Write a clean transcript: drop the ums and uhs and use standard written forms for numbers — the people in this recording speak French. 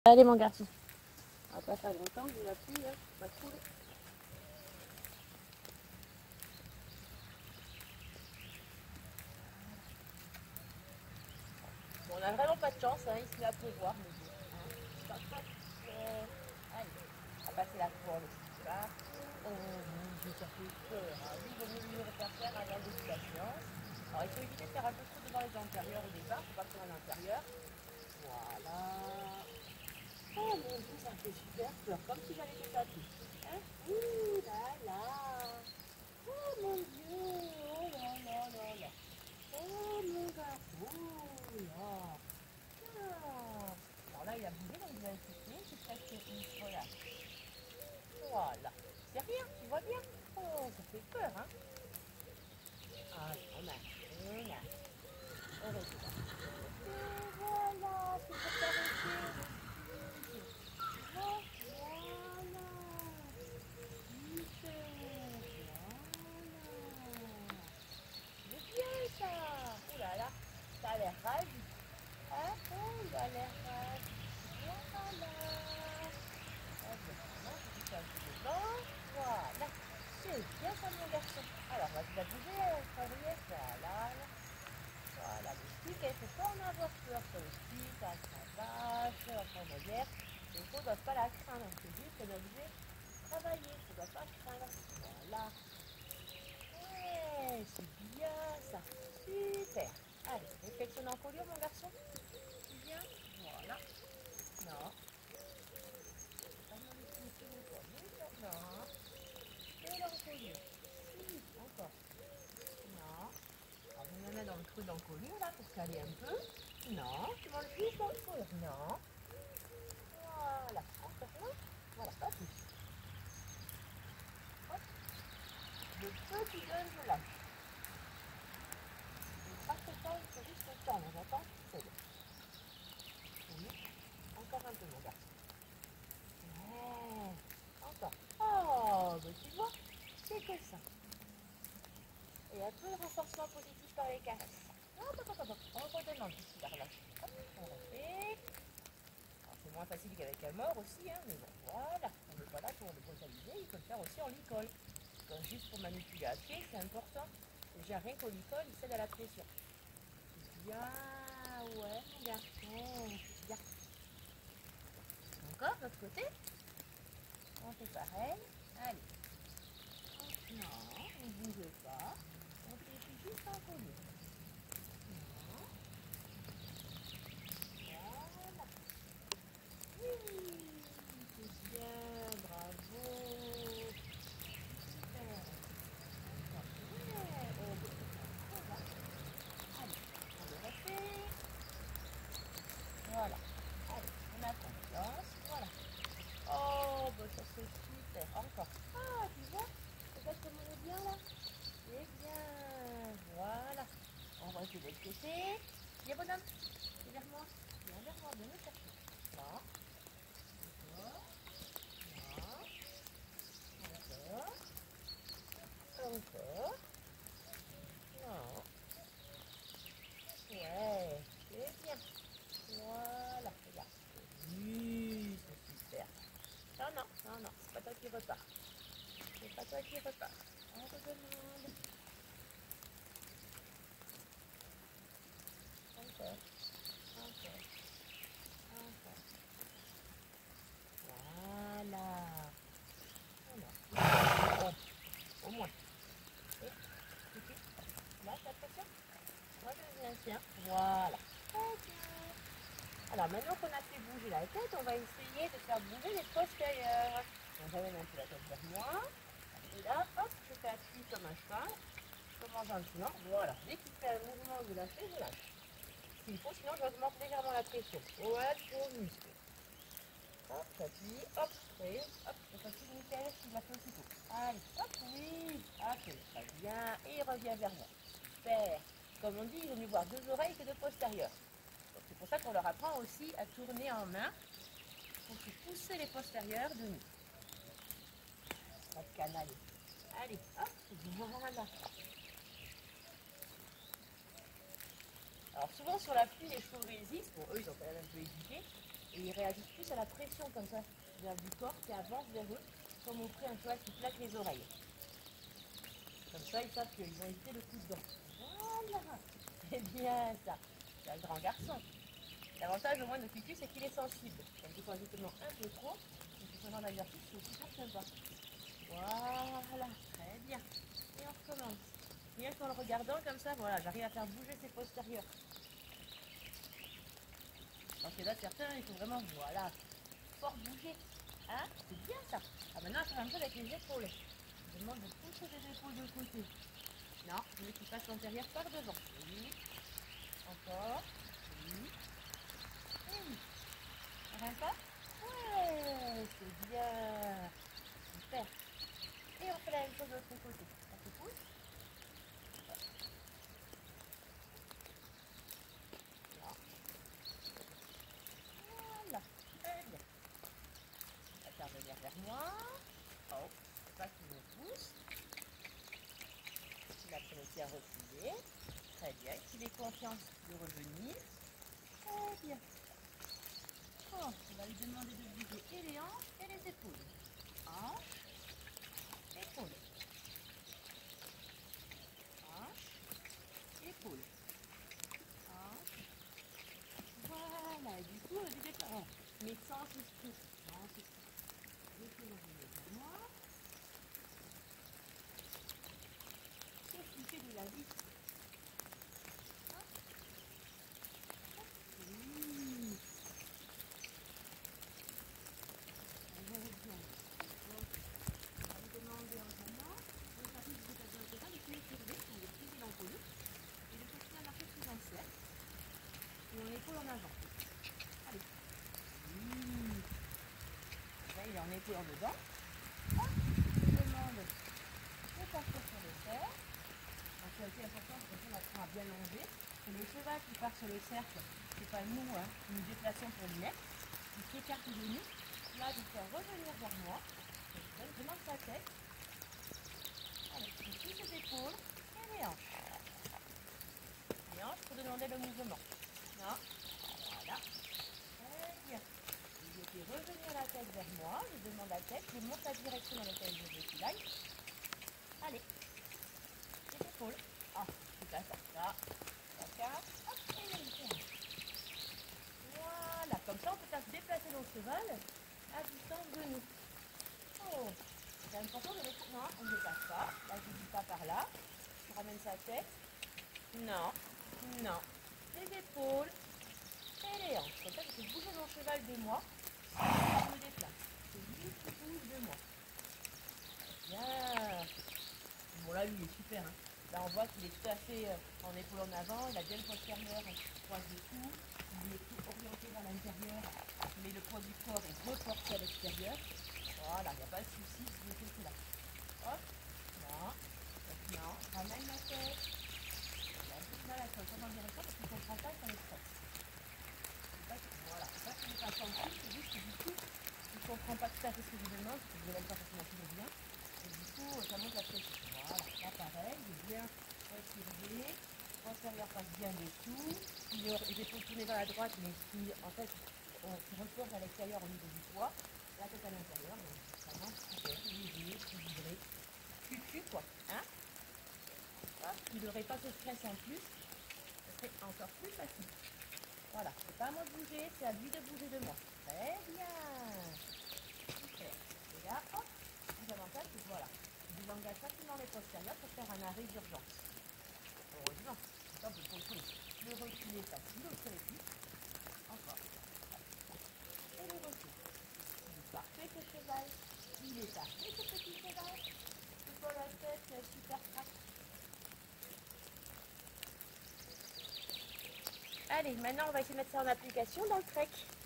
Allez mon garçon. On va pas faire longtemps, j'ai la pluie, hein. On va couler. Bon, on a vraiment pas de chance, hein. Il se met à pleuvoir, mais bon. Hein. Allez, on va passer la cour aussi là. Oh mon Dieu, ça fait peur. Hein. Lui, il vaut mieux lui refaire faire avant le début de la séance. Alors, il faut éviter de faire un peu trop devant les antérieurs au départ. Faut pas faire à l'intérieur. Voilà. Oh mon Dieu, ça fait super peur. Comme si j'allais te taper. Hein? Ouh là là. Oh mon Dieu. Oh là là là là. Oh mon garçon. Là. Ah. Alors là, il a bougé, donc il va insister. C'est presque une. Voilà. Voilà. C'est rien, tu vois bien. Oh, ça fait peur, hein. Ah, on a. On reste. Et voilà, c'est pour t'arrêter le fil. Voilà. Super. Voilà. C'est bien ça. Oh là là, ça a l'air ravi. Hein? Oh, il a l'air ravi. Voilà. Ah bien, maintenant, je fais un peu devant. Voilà. C'est bien ça, mon garçon. Alors, tu vas bouger, Fabrice. Voilà. Voilà, le stick, il ne faut pas en avoir peur sur le stick, la cravache, la cravaillère. Les choses ne doivent pas la craindre, c'est juste un objet travailler, ça ne doit pas craindre. Voilà. Ouais, c'est bien ça. Super. Allez, réflexion d'encolure, mon garçon. C'est bien. Voilà. Non. Pas manipulé ou pas. Non. Et l'encolure. Si, encore. Non. Alors, je me mets dans le trou d'encolure là pour caler un peu. Non, tu manges juste l'encolure. Non. Voilà. Encore là. Voilà, pas plus. Hop. Le peu qui donne, je lâche. Pas trop tard, il faut juste le tendre. J'attends. C'est bon. Encore un peu, mon garçon. Ouais. Encore. Oh, bah tu vois, c'est que ça. Et un peu de renforcement positif par les caresses. Hop. On redemande ici la relâche. Hop, on refait. Alors, c'est moins facile qu'avec un mort aussi, hein, mais bon, voilà. On n'est pas là pour le brutaliser, il faut le faire aussi en licol. Donc, juste pour manipuler à pied, c'est important. Déjà, rien qu'au licol, il cède à la pression. C'est bien, ouais, mon garçon, c'est bien. Encore, de l'autre côté. On fait pareil. Allez. Non, on ne bouge pas. On fait juste un collier. Non. Voilà. Oui, c'est bien, bravo. Super. Encore. Ouais. Oh, ça va. Allez, on le refait. Voilà. Allez, on a confiance. Voilà. Oh, bah ça c'est super. Encore. Ah, tu vois, regarde comme on est bien là. C'est bien. Voilà. On va essayer de l'autre côté. Viens, bonhomme. Viens vers moi. Viens me chercher. Non. Encore. Non. Encore. Encore. Non. Ouais. C'est bien. Voilà. Regarde. Oui, c'est super. Non. C'est pas toi qui repars. C'est pas toi qui repars. On redemande. Encore. Encore. Encore. Voilà. Alors, au moins. Et, là, ça te fait. Moi, je viens, tiens. Voilà. Très bien. Alors, maintenant qu'on a fait bouger la tête, on va essayer de faire bouger les postérieurs. Donc, j'amène un peu la tête vers moi. Et là, hop, je fais appui comme un cheval. Je commence gentiment. Voilà. Dès qu'il fait un mouvement, vous lâchez, je lâche. S'il faut, sinon, j'augmente légèrement la pression. Ouais, pour muscle. Hop, j'appuie, hop, et hop, je facile nickel, il l'a fait aussitôt. Allez, hop, oui, ok, très bien, et il revient vers moi. Super. Comme on dit, il vaut mieux voir deux oreilles que deux postérieures. Donc c'est pour ça qu'on leur apprend aussi à tourner en main pour se pousser les postérieurs de nous. Pas de canaler. Allez, hop, voilà. Alors souvent sur la pluie, les chevaux résistent. Bon, eux, ils ont quand même un peu hésité. Et ils réagissent plus à la pression comme ça, du corps qui avance vers eux, comme au près un cheval qui plaque les oreilles. Comme ça, ils savent qu'ils vont éviter le coup de dent. Voilà, c'est bien ça. C'est un grand garçon. L'avantage au moins de Cucu, c'est qu'il est sensible. Quand ils sont justement un peu trop, donc ce genre d'exercice, c'est super sympa. Voilà, très bien. Et on recommence. Rien qu'en le regardant comme ça, voilà, j'arrive à faire bouger ses postérieurs. Parce que là, certains, il faut vraiment, voilà, fort bouger. Hein? C'est bien ça. Ah, maintenant, on va faire un peu avec les épaules. Je demande de pousser les épaules de côté. Non, je veux qu'il passe l'antérieur par devant. Oui. Encore. Oui. Et oui. Ça va pas? Ouais, c'est bien. Super. Et on fait la même chose de l'autre côté. On se pousse. Là. Voilà. Très bien. On va faire venir vers moi. Oh, faut pas qu'il me pousse. Il a commencé à reculer. Très bien. Qu'il ait confiance de revenir. Très bien. Oh, on va lui demander de bouger et les hanches et les épaules. Hanches, épaules. Hanches, épaules. Hanches. Voilà, et du coup, on dit pas. Mais sans souci. Sans souci. Je peux revenir vers moi. Qu'est-ce qu'il fait de la vie? Hein? Oui. On va bien. Ok. On va lui demander en maintenant. Le chapitre du déplacement latéral est plus curvé, on est plus mélancolique. Et je continue à marcher sous un cercle. Et on épaule en avant. Allez. Oui. Là, il est en épaule en dedans. Hop. Je demande de partir sur le cercle. Donc, c'est aussi important, de toute façon, on apprend à bien longer. C'est le cheval qui part sur le cercle. C'est pas nous, hein, qui nous déplaçons pour lui mettre. Il s'écarte de nous. Là, je fais revenir vers moi. Je demande sa tête. Allez, je pousse les épaules et les hanches. Les hanches pour demander le mouvement. Non. Voilà. Très bien. Je fais revenir la tête vers moi. Je demande la tête. Je monte la direction dans laquelle je veux qu'il aille. Allez. Les épaules. Ah, c'est pas ça. Là. Ça casse. Hop, et les hanches. Voilà. Comme ça, on peut faire se déplacer nos cheval à distance de nous. Oh. C'est important de mettre. Non, on ne dépasse pas. Là, je ne dis pas par là. Je ramène sa tête. Non. Non. Les épaules. Et les hanches. Comme ça, je fais bouger mon cheval de moi. Je me déplace. C'est lui qui bouge de moi. Bien. Bon, là, lui, il est super. Hein. Là, on voit qu'il est tout à fait en épaule en avant. Il a bien le postérieur croise le cou. Il est tout orienté vers l'intérieur. Mais le poids du corps est reporté à l'extérieur. Voilà, il n'y a pas de souci. Je fais tout là. Hop. Non. Non. Ramène la tête. Il a un peu de mal à se retourner en direction parce qu'il ne comprend pas son express. Voilà, ça c'est pas sensible, c'est juste que du coup, il ne comprend pas tout à fait ce que je demande, parce que je ne demande pas forcément toujours bien. Et du coup, ça monte la pression. Voilà, là pareil, j'ai bien retiré, postérieur passe bien dessous, les épaules tournées vers la droite, mais si en fait on se reporte à l'extérieur au niveau du poids, la tête à l'intérieur, donc vraiment super, léger, équilibré, cucu quoi, hein. Il n'aurait pas ce stress en plus, ce serait encore plus facile. Voilà, c'est pas à moi de bouger, c'est à lui de bouger de moi. Très bien. Super. Et là, hop, l'avantage, c'est que voilà, je désengage facilement les postérieurs pour faire un arrêt d'urgence. Heureusement, ça vous contrôlez. Le recul est facile, on se plus. Encore. Et le recul. Il est parfait ce cheval. Il est parfait ce petit cheval. C'est pas la tête, c'est super pratique. Allez, maintenant on va essayer de mettre ça en application dans le trek.